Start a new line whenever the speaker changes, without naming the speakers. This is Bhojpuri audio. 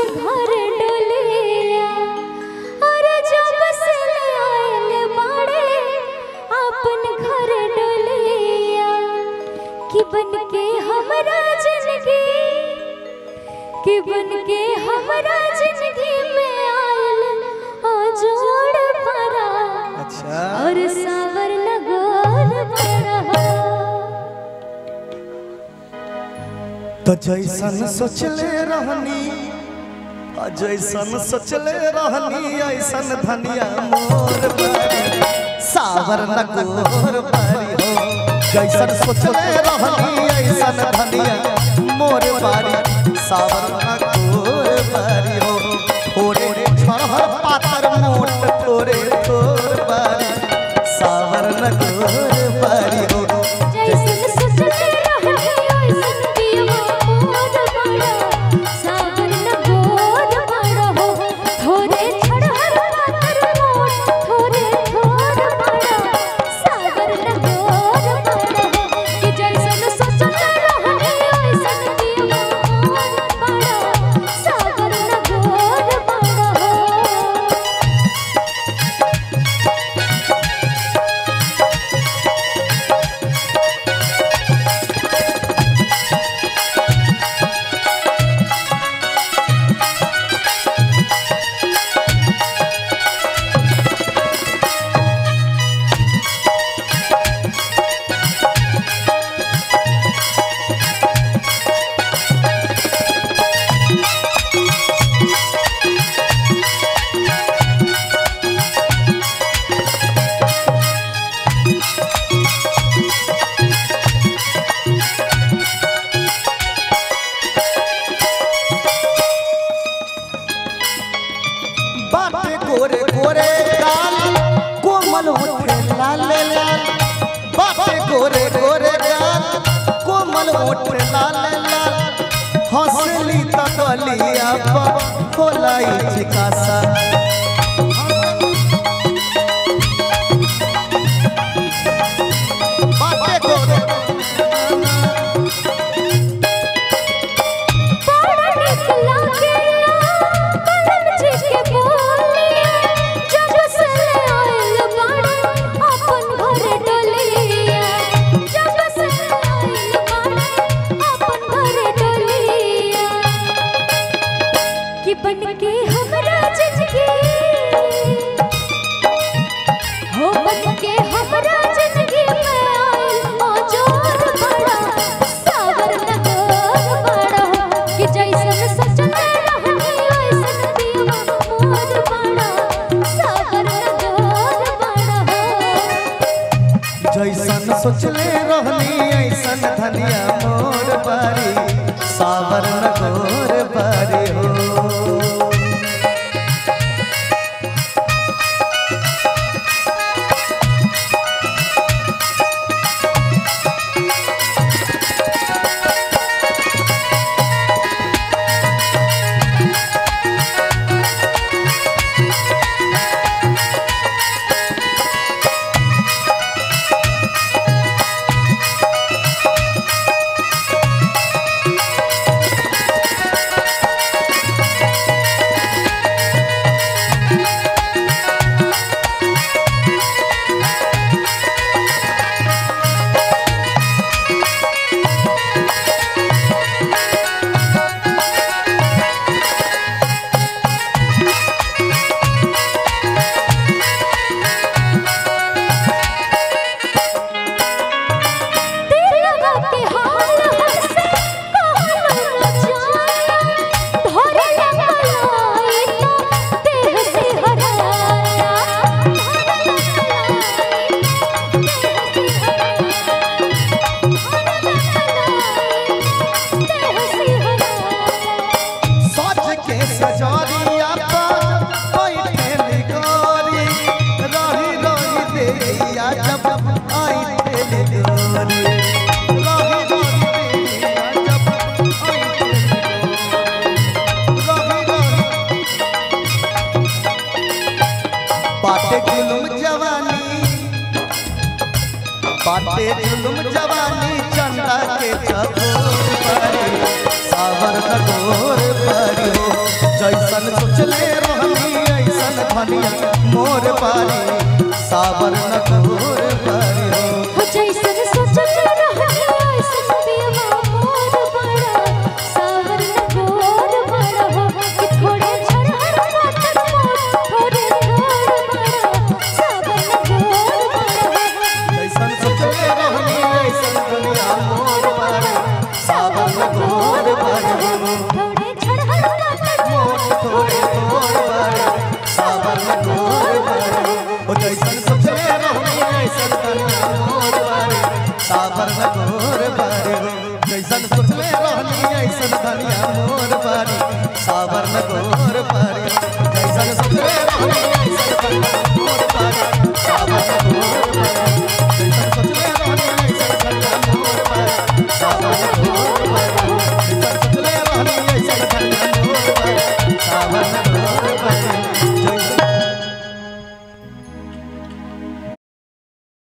घर डोलिया और जब से आयल बाड़े अपन घर डोलिया कि बन के हमरा जिंदगी कि बन के हमरा जिंदगी में आयल जोड़ पड़ा।
अच्छा
और सावर लगोल पड़ा
तो जैसन सोचले रहनी जैसन सोचले रहनी ऐसन धनिया मोर बारी सावर लगोर बारी हो जैसन सोचले रहनी ऐसन धनिया मोर बारी सावर लगोर बारी हो थोड़े छहर पातर मोट थोड़े थोर बारी सावर लगोर बारी हो
जैसन सोचले रहनी ऐसन दिया मोर बड़ा सावर लगोर बड़ा हो थोड़े छहर पातर मोट थोड़े थोर बड़ा सावर लगोर बड़ा हो कि जैसन सोचले रहनी ऐसन दिया मोर बड़ा सावर लगोर बड़ा हो।
बाटे गोरे गोरे गाल कोमल होठे लाल लाल बाटे गोरे गोरे गाल कोमल होठे लाल लाल हंसली त गलिया पर खोलाई चिकासा बाटे गोरे
बन के हमरा जिंदगी हो बन के हमरा जिंदगी में आयल जोर बड़ा सावर लगोर बड़ा कि जैसन सोचले रहनी वैसन दिया मोर बड़ा सावर लगोर बड़ा
जैसन सोचले रहनी ऐसन धनिया मोर बारी सावर लगोर बारी हो बाटे जुलुम जवानी चंदा के चकोर पर सावर न गोर बारी हो जैसन सोचले रहनी ऐसन धनिया मोर बारी सावर न गोर बारी हो
जैसन सोचले रहनी ऐसन पियवा मोर बड़ा सावर न गोर बड़ा हो कि थोड़े झरहर पातर मोर थोड़े गोर बड़ा सावर न गोर बड़ा
जैसन सोचले रहनी ऐसन धनिया मोर बारी सावर न गोर बारी हो
थोड़े झरहर पातर
मोर थोड़े गोर बारी सावर न गोर बारी हो जैसन सोचले रहनी ऐसन धनिया मोर बारी सावर न गोर बारी हो जैसन सोचले रहनी ऐसन धनिया मोर बारी सावर न गोर बारी